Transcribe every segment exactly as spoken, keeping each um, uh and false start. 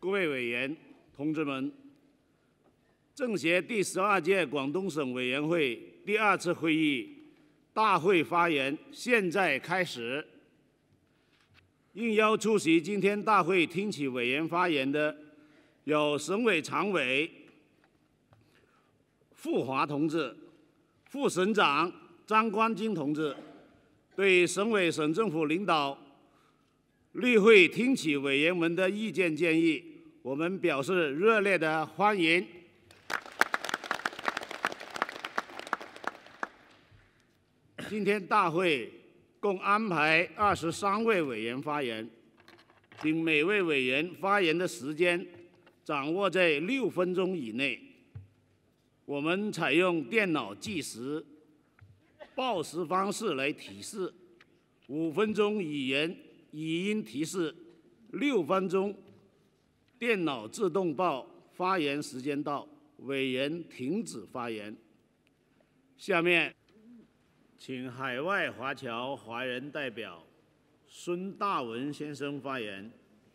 各位委员、同志们，政协第十二届广东省委员会第二次会议大会发言现在开始。应邀出席今天大会听取委员发言的有省委常委傅华同志、副省长张关金同志。对省委省政府领导例会听取委员们的意见建议，我们表示热烈的欢迎。今天大会共安排二十三位委员发言，并每位委员发言的时间掌握在六分钟以内。我们采用电脑计时、报时方式来提示，五分钟语言语音提示，六分钟电脑自动报发言时间到，委员停止发言。下面，请海外华侨华人代表孙大文先生发言。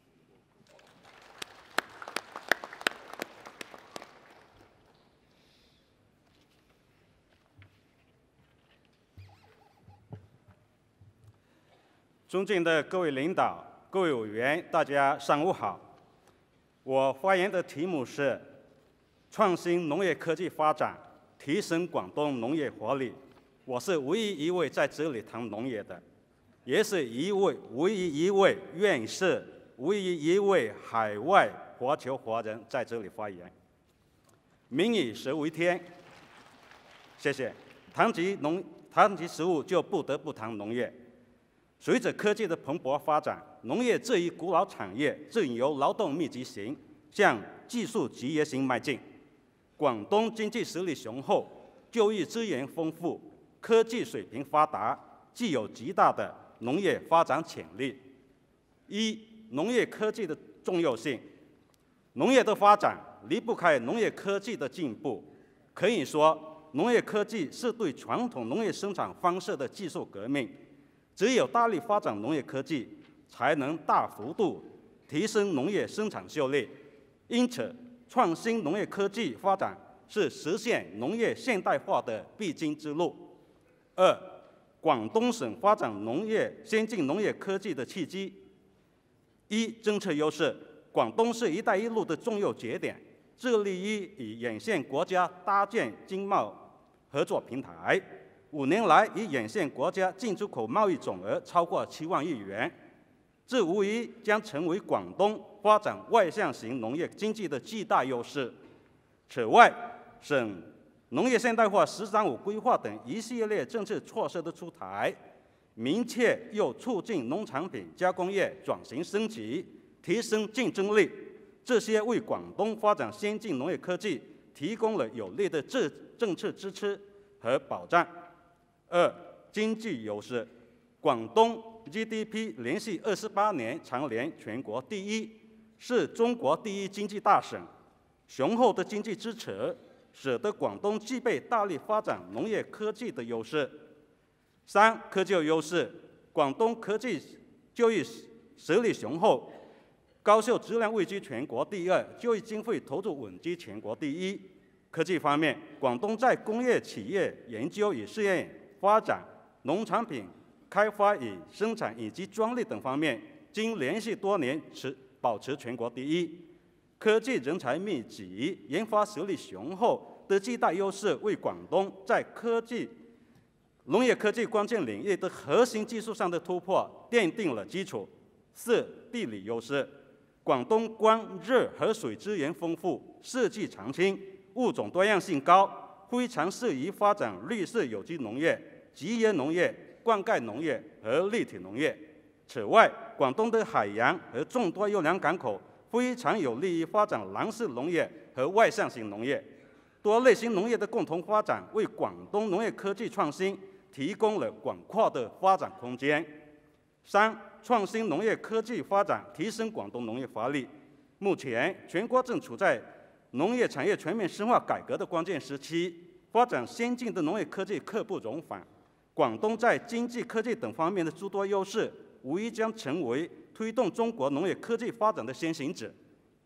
尊敬的各位领导、各位委员，大家上午好。我发言的题目是创新农业科技发展，提升广东农业活力。我是唯一一位在这里谈农业的，也是一位唯一一位院士、唯一一位海外华侨华人在这里发言。民以食为天，谢谢。谈及农，谈及食物，就不得不谈农业。随着科技的蓬勃发展，农业这一古老产业正由劳动密集型向技术集约型迈进。广东经济实力雄厚，就业资源丰富，科技水平发达，具有极大的农业发展潜力。一、农业科技的重要性。农业的发展离不开农业科技的进步，可以说，农业科技是对传统农业生产方式的技术革命。只有大力发展农业科技，才能大幅度提升农业生产效率。因此，创新农业科技发展是实现农业现代化的必经之路。二、广东省发展农业先进农业科技的契机。一、政策优势，广东是“一带一路”的重要节点，致力于与沿线国家搭建经贸合作平台。五年来，与沿线国家进出口贸易总额超过七万亿元，这无疑将成为广东发展外向型农业经济的巨大优势。此外，省农业现代化“十三五”规划等一系列政策措施的出台，明确要促进农产品加工业转型升级，提升竞争力，这些为广东发展先进农业科技提供了有力的政政策支持和保障。二、经济优势，广东 G D P 连续二十八年蝉联全国第一，是中国第一经济大省。雄厚的经济支持，使得广东具备大力发展农业科技的优势。三、科技优势，广东科技教育实力雄厚，高校质量位居全国第二，教育经费投入稳居全国第一。科技方面，广东在工业企业研究与试验发展、农产品开发与生产以及专利等方面，均连续多年持保持全国第一。科技人才密集、研发实力雄厚的巨大优势，为广东在科技、农业科技关键领域的核心技术上的突破奠定了基础。四、地理优势，广东光热和水资源丰富，四季常青，物种多样性高。非常适宜发展绿色有机农业、集约农业、灌溉农业和立体农业。此外，广东的海洋和众多优良港口非常有利于发展蓝色农业和外向型农业。多类型农业的共同发展，为广东农业科技创新提供了广阔的发展空间。三、创新农业科技发展提升广东农业活力。目前，全国正处在农业产业全面深化改革的关键时期，发展先进的农业科技刻不容缓。广东在经济、科技等方面的诸多优势，无疑将成为推动中国农业科技发展的先行者。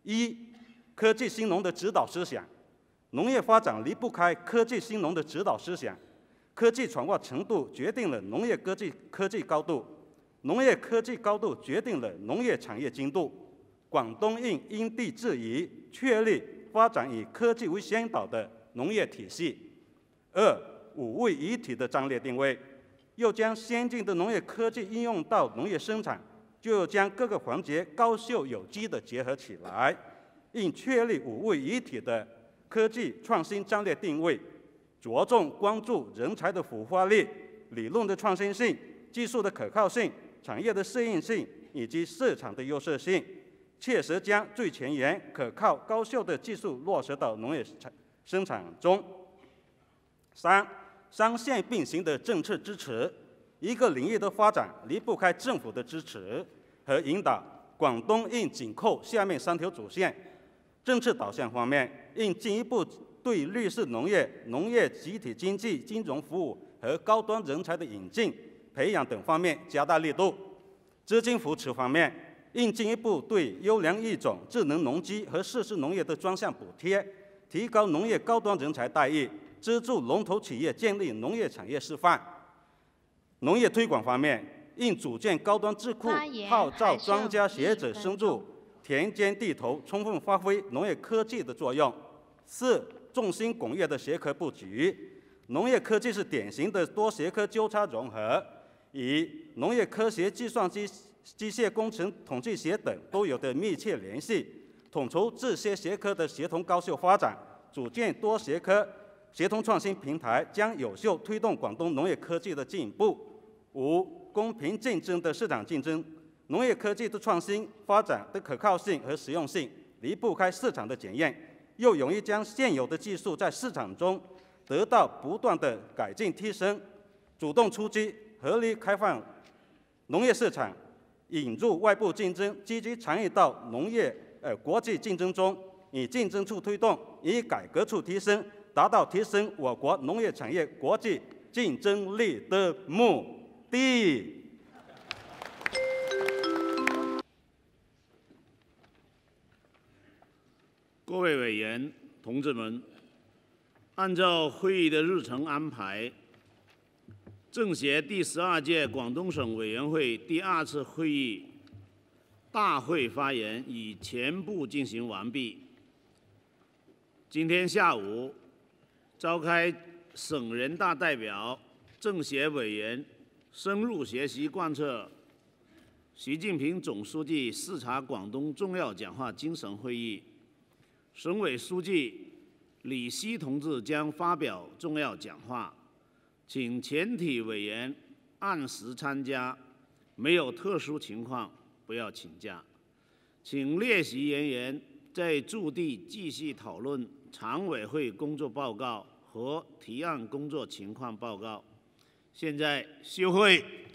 一、科技兴农的指导思想。农业发展离不开科技兴农的指导思想。科技传播程度决定了农业科技科技高度，农业科技高度决定了农业产业精度。广东应因地制宜，确立发展以科技为先导的农业体系。二、五位一体的战略定位，又将先进的农业科技应用到农业生产，就要将各个环节高效有机地结合起来。应确立五位一体的科技创新战略定位，着重关注人才的孵化力、理论的创新性、技术的可靠性、产业的适应性以及市场的优势性，切实将最前沿、可靠、高效的技术落实到农业生产中。三、三线并行的政策支持，一个领域的发展离不开政府的支持和引导。广东应紧扣下面三条主线。政策导向方面，应进一步对绿色农业、农业集体经济、金融服务和高端人才的引进、培养等方面加大力度。资金扶持方面，应进一步对优良育种、智能农机和适时农业的专项补贴，提高农业高端人才待遇，资助龙头企业建立农业产业示范。农业推广方面，应组建高端智库，号召专家学者深入田间地头，充分发挥农业科技的作用。四、众星拱月的学科布局，农业科技是典型的多学科交叉融合，与农业科学、计算机、机械工程、统计学等都有着密切联系。统筹这些学科的协同高效发展，组建多学科协同创新平台，将有效推动广东农业科技的进步。五、公平竞争的市场竞争。农业科技的创新发展的可靠性和实用性离不开市场的检验，又容易将现有的技术在市场中得到不断的改进提升。主动出击，合理开放农业市场，引入外部竞争，积极参与到农业呃国际竞争中，以竞争处推动，以改革处提升，达到提升我国农业产业国际竞争力的目的。 各位委员、同志们，按照会议的日程安排，政协第十二届广东省委员会第二次会议大会发言已全部进行完毕。今天下午召开省人大代表、政协委员深入学习贯彻习近平总书记视察广东重要讲话精神会议。省委书记李希同志将发表重要讲话，请全体委员按时参加，没有特殊情况不要请假。请列席人员在驻地继续讨论常委会工作报告和提案工作情况报告。现在休会。